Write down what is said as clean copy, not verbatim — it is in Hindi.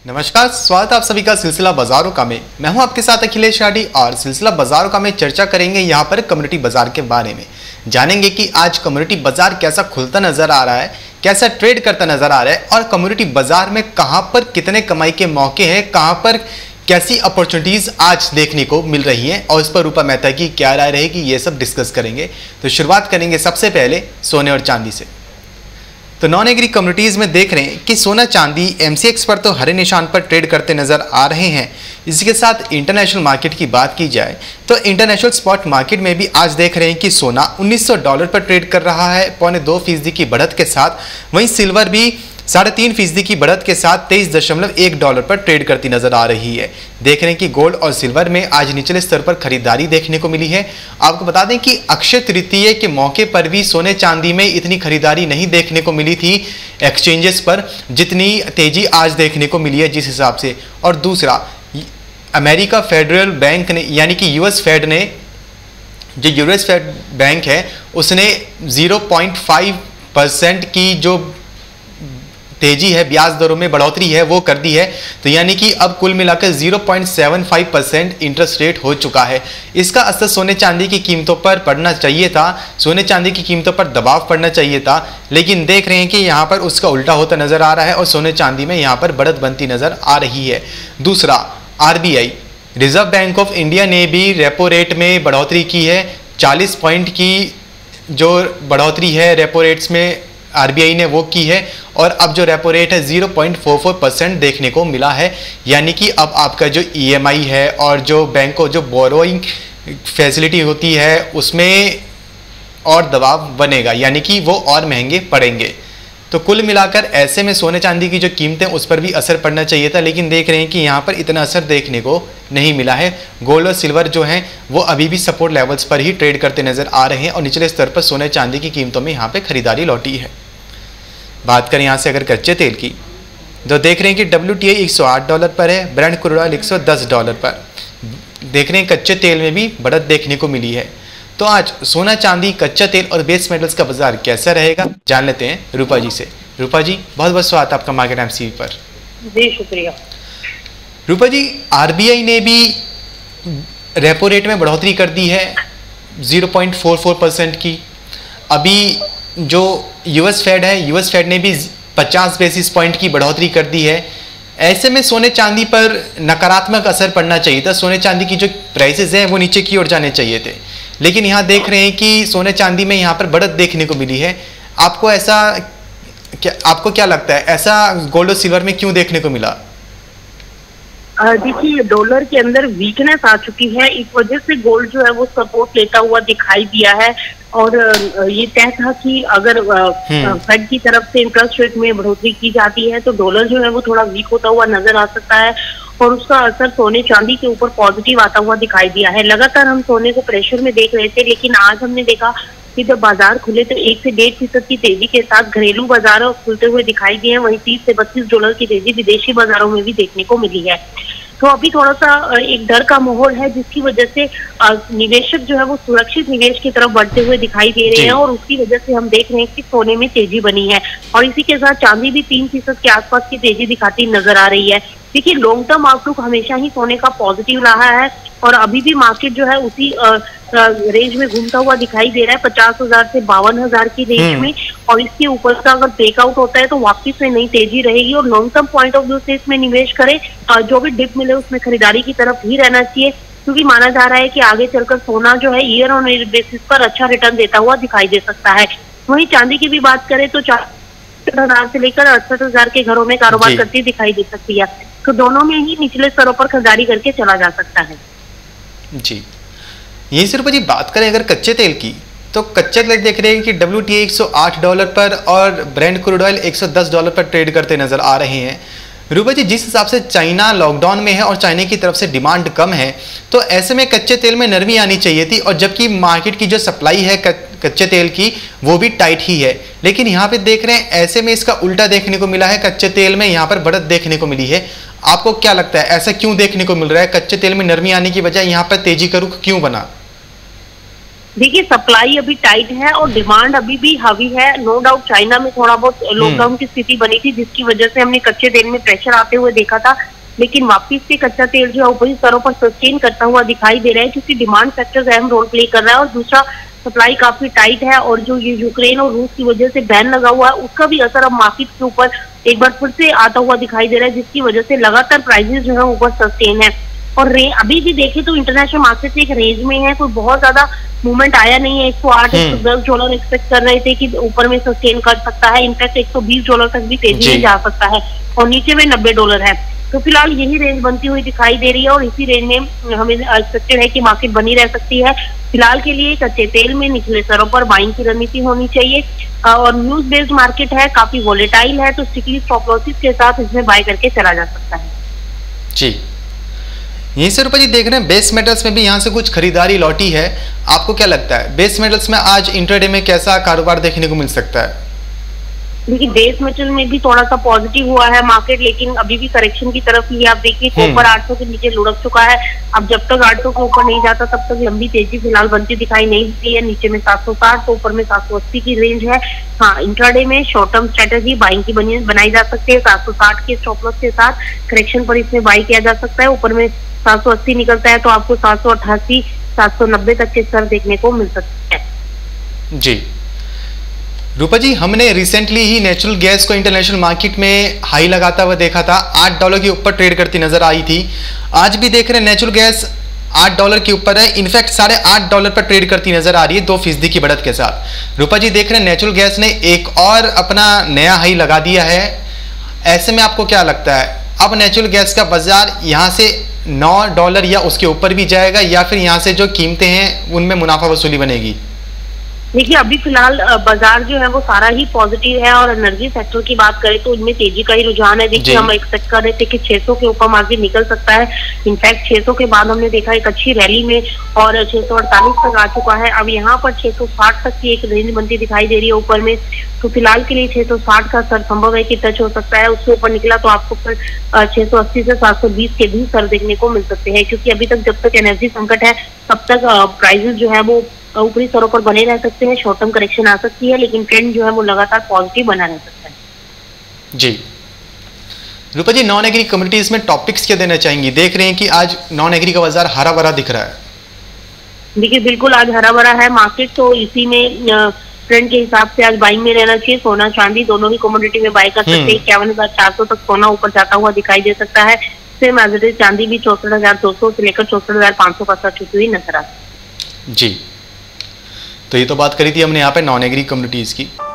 नमस्कार, स्वागत है आप सभी का सिलसिला बाजारों का में। मैं हूं आपके साथ अखिलेश राठी और सिलसिला बाजारों का में चर्चा करेंगे यहां पर कम्युनिटी बाजार के बारे में। जानेंगे कि आज कम्युनिटी बाजार कैसा खुलता नजर आ रहा है, कैसा ट्रेड करता नजर आ रहा है और कम्युनिटी बाजार में कहां पर कितने कमाई के मौके हैं, कहां पर कैसी अपॉर्चुनिटीज आज देखने को मिल रही हैं और इस पर रूपा मेहता की क्या राय रहेगी, ये सब डिस्कस करेंगे। तो शुरुआत करेंगे सबसे पहले सोने और चांदी से। तो नॉन एग्री कम्युनिटीज़ में देख रहे हैं कि सोना चांदी एमसीएक्स पर तो हरे निशान पर ट्रेड करते नजर आ रहे हैं। इसी के साथ इंटरनेशनल मार्केट की बात की जाए तो इंटरनेशनल स्पॉट मार्केट में भी आज देख रहे हैं कि सोना $1900 पर ट्रेड कर रहा है 2.25% की बढ़त के साथ। वहीं सिल्वर भी 3.5% की बढ़त के साथ $23.1 पर ट्रेड करती नजर आ रही है। देख रहे हैं कि गोल्ड और सिल्वर में आज निचले स्तर पर खरीदारी देखने को मिली है। आपको बता दें कि अक्षय तृतीया के मौके पर भी सोने चांदी में इतनी खरीदारी नहीं देखने को मिली थी एक्सचेंजेस पर, जितनी तेजी आज देखने को मिली है जिस हिसाब से। और दूसरा, अमेरिका फेडरल बैंक ने यानी कि यूएस फेड ने, जो यूएस फेड बैंक है, उसने 0.5% की जो तेजी है, ब्याज दरों में बढ़ोतरी है, वो कर दी है। तो यानी कि अब कुल मिलाकर 0.75% इंटरेस्ट रेट हो चुका है। इसका असर सोने चांदी की कीमतों पर पड़ना चाहिए था, सोने चांदी की कीमतों पर दबाव पड़ना चाहिए था, लेकिन देख रहे हैं कि यहाँ पर उसका उल्टा होता नजर आ रहा है और सोने चांदी में यहाँ पर बढ़त बनती नजर आ रही है। दूसरा, RBI reserve bank of India ने भी रेपो रेट में बढ़ोतरी की है। 40 पॉइंट की जो बढ़ोतरी है रेपो रेट्स में आरबीआई ने वो की है और अब जो रेपो रेट है 0.44% देखने को मिला है। यानी कि अब आपका जो ईएमआई है और जो बैंक को जो बोरोइंग फैसिलिटी होती है उसमें और दबाव बनेगा, यानी कि वो और महंगे पड़ेंगे। तो कुल मिलाकर ऐसे में सोने चांदी की जो कीमतें उस पर भी असर पड़ना चाहिए था, लेकिन देख रहे हैं कि यहाँ पर इतना असर देखने को नहीं मिला है। गोल्ड और सिल्वर जो हैं वो अभी भी सपोर्ट लेवल्स पर ही ट्रेड करते नजर आ रहे हैं और निचले स्तर पर सोने चांदी की कीमतों में यहाँ पे खरीदारी लौटी है। बात करें यहाँ से अगर कच्चे तेल की, तो देख रहे हैं कि WTI $108 पर है, ब्रेंट क्रूड ऑयल $110 पर। देख रहे हैं कच्चे तेल में भी बढ़त देखने को मिली है। तो आज सोना चांदी, कच्चा तेल और बेस मेटल्स का बाजार कैसा रहेगा, जान लेते हैं रूपा जी से। रूपा जी, बहुत बहुत स्वागत आपका मार्केट एमसीवी पर। जी शुक्रिया। रूपा जी, आरबीआई ने भी रेपो रेट में बढ़ोतरी कर दी है 0.44% की। अभी जो यूएस फेड है, यूएस फेड ने भी 50 बेसिस पॉइंट की बढ़ोतरी कर दी है। ऐसे में सोने चांदी पर नकारात्मक असर पड़ना चाहिए था, सोने चांदी की जो प्राइसेस हैं वो नीचे की ओर जाने चाहिए थे, लेकिन यहाँ देख रहे हैं कि सोने चांदी में यहाँ पर बढ़त देखने को मिली है। आपको क्या लगता है, ऐसा गोल्ड और सिल्वर में क्यों देखने को मिला? देखिए, डॉलर के अंदर वीकनेस आ चुकी है, इस वजह से गोल्ड जो है वो सपोर्ट लेता हुआ दिखाई दिया है। और ये तय था कि अगर फेड की तरफ से इंटरेस्ट रेट में बढ़ोतरी की जाती है तो डॉलर जो है वो थोड़ा वीक होता हुआ नजर आ सकता है और उसका असर सोने चांदी के ऊपर पॉजिटिव आता हुआ दिखाई दिया है। लगातार हम सोने को प्रेशर में देख रहे थे, लेकिन आज हमने देखा कि जब बाजार खुले तो 1 से 1.5% की तेजी के साथ घरेलू बाजारों खुलते हुए दिखाई दिए हैं। वहीं $30 से $32 की तेजी विदेशी बाजारों में भी देखने को मिली है। तो अभी थोड़ा सा एक डर का माहौल है, जिसकी वजह से निवेशक जो है वो सुरक्षित निवेश की तरफ बढ़ते हुए दिखाई दे रहे हैं और उसकी वजह से हम देख रहे हैं कि सोने में तेजी बनी है और इसी के साथ चांदी भी 3% के आसपास की तेजी दिखाती नजर आ रही है। देखिए, लॉन्ग टर्म आउटलुक हमेशा ही सोने का पॉजिटिव रहा है और अभी भी मार्केट जो है उसी रेंज में घूमता हुआ दिखाई दे रहा है, 50,000 से 52,000 की रेंज में। और इसके ऊपर का अगर ब्रेकआउट होता है तो वापस से नई तेजी रहेगी और long term point of view से इसमें निवेश करें, जो भी डिप मिले उसमें खरीदारी की तरफ ही रहना चाहिए, क्योंकि माना जा रहा है कि आगे चलकर सोना जो है ईयर ऑन ईयर बेसिस पर अच्छा रिटर्न देता हुआ दिखाई दे सकता है। वहीं चांदी की भी बात करें तो 60,000 से लेकर 68,000 के घरों में कारोबार करती दिखाई दे सकती है। तो दोनों में ही निचले स्तरों पर खरीदारी करके चला जा सकता है। जी, यही सिर्फ जी बात करें अगर कच्चे तेल की, तो कच्चे तेल देख रहे हैं कि WTI $108 पर और ब्रेंट क्रूड ऑयल $110 पर ट्रेड करते नजर आ रहे हैं। रूपा जी, जिस हिसाब से चाइना लॉकडाउन में है और चाइना की तरफ से डिमांड कम है, तो ऐसे में कच्चे तेल में नरमी आनी चाहिए थी और जबकि मार्केट की जो सप्लाई है कच्चे तेल की वो भी टाइट ही है, लेकिन यहाँ पे देख रहे हैं ऐसे में इसका उल्टा देखने को मिला है। कच्चे तेल में यहाँ पर बढ़त देखने को मिली है। आपको क्या लगता है, ऐसा क्यों देखने को मिल रहा है? कच्चे तेल में नरमी आने की बजाय यहाँ पर तेजी का रुख क्यों बना? देखिए, सप्लाई अभी टाइट है और डिमांड अभी भी हावी है। नो डाउट चाइना में थोड़ा बहुत लॉकडाउन की स्थिति बनी थी, जिसकी वजह से हमने कच्चे तेल में प्रेशर आते हुए देखा था, लेकिन वापस से कच्चा तेल जो है ऊपरी स्तरों पर सस्टेन करता हुआ दिखाई दे रहा है, क्योंकि डिमांड फैक्टर्स अहम रोल प्ले कर रहा है और दूसरा सप्लाई काफी टाइट है। और जो ये यूक्रेन और रूस की वजह से बैन लगा हुआ है, उसका भी असर अब मार्केट के ऊपर एक बार फिर से आता हुआ दिखाई दे रहा है, जिसकी वजह से लगातार प्राइसेस जो है ऊपर सस्टेन है। और अभी भी देखें तो इंटरनेशनल मार्केट एक रेंज में है, कोई बहुत ज्यादा मूवमेंट आया नहीं है। $108-110 एक्सपेक्ट कर रहे थे कि ऊपर में सस्टेन कर सकता है, इनफैक्ट $120 तक भी तेजी में जा सकता है और नीचे में $90 है। तो फिलहाल यही रेंज बनती हुई दिखाई दे रही है और इसी रेंज में हमें एक्सपेक्टेड है कि मार्केट बनी रह सकती है। फिलहाल के लिए कच्चे तेल में निचले स्तरों पर बाइंग की रणनीति होनी चाहिए और न्यूज बेस्ड मार्केट है, काफी वोलेटाइल है, तो स्ट्रिक्टली स्टॉप लॉसेस के साथ इसमें बाय करके चला जा सकता है। जी, यहीं से रूपा जी देख रहे हैं बेस मेटल्स में भी यहाँ से कुछ खरीदारी लौटी है। आपको क्या लगता है बेस मेटल्स में आज इंट्राडे में कैसा कारोबार देखने को मिल सकता है? देखिए, बेस मेटल में भी थोड़ा सा पॉजिटिव हुआ है मार्केट, लेकिन अभी भी करेक्शन की तरफ ही। आप देखिए कॉपर 800 के नीचे लुढ़क चुका है। अब जब तक 800 के ऊपर नहीं जाता तब तक लंबी तेजी फिलहाल बनती दिखाई नहीं देती है। नीचे में 760 तो ऊपर में 780 की रेंज है। हाँ, इंट्राडे में शॉर्ट टर्म स्ट्रेटेजी बाइंग की बनाई जा सकती है 760 के स्टॉप लॉस के साथ। करेक्शन पर इसमें बाई किया जा सकता है। ऊपर में 780 निकलता है तो आपको 788 790 तक के स्तर देखने को मिल सकते हैं। जी रूपा जी, हमने रिसेंटली ही नेचुरल गैस को इंटरनेशनल मार्केट में हाई लगाता हुआ देखा था, $8 के ऊपर ट्रेड करती नजर आई थी। आज भी देख रहे हैं नेचुरल गैस $8 के ऊपर है, इनफैक्ट $8.5 पर ट्रेड करती नजर आ रही है 2% की बढ़त के साथ। रूपा जी देख रहे हैं नेचुरल गैस ने एक और अपना नया हाई लगा दिया है। ऐसे में आपको क्या लगता है अब नेचुरल गैस का बाजार यहाँ से $9 या उसके ऊपर भी जाएगा या फिर यहाँ से जो कीमतें हैं उनमें मुनाफा वसूली बनेगी? देखिए, अभी फिलहाल बाजार जो है वो सारा ही पॉजिटिव है और एनर्जी सेक्टर की बात करें तो इनमें तेजी का ही रुझान है। देखिए, हम एक्सपेक्ट कर रहे थे कि 600 के ऊपर मार्केट निकल सकता है। इनफैक्ट 600 के बाद हमने देखा एक अच्छी रैली में और 648 तक आ चुका है। अब यहाँ पर 660 तक की एक रेंज बनती दिखाई दे रही है ऊपर में। तो फिलहाल के लिए 660 का स्तर संभव है कि टच हो सकता है। उससे ऊपर निकला तो आपको फिर 680 से 720 के भी स्तर देखने को मिल सकते हैं, क्योंकि अभी तक जब तक एनर्जी संकट है तब तक प्राइसेस जो है वो ऊपरी स्तरों पर बने रह सकते हैं। शॉर्ट टर्म करेक्शन आ सकती है, लेकिन ट्रेंड जो है वो लगातार पॉजिटिव बना रह सकता है। जी Rupa ji, non agri communities में टॉपिक्स क्या देना चाहेंगी? देख रहे हैं कि आज नॉन एग्री का बाजार हरा भरा दिख रहा है। देखिए, बिल्कुल आज हरा भरा है मार्केट, तो इसी में ट्रेंड के हिसाब से आज बाइंग में रहना चाहिए। सोना चांदी दोनों ही कमोडिटी में बाय कर सकते हैं। 51,400 तक सोना ऊपर जाता हुआ दिखाई दे सकता है। सेम एज इट इज चांदी भी 64,200 से लेकर 64,500 का स्तर छूती हुई नजर आती है। जी, तो ये तो बात करी थी हमने यहाँ पे नॉन एग्री कम्युनिटीज की।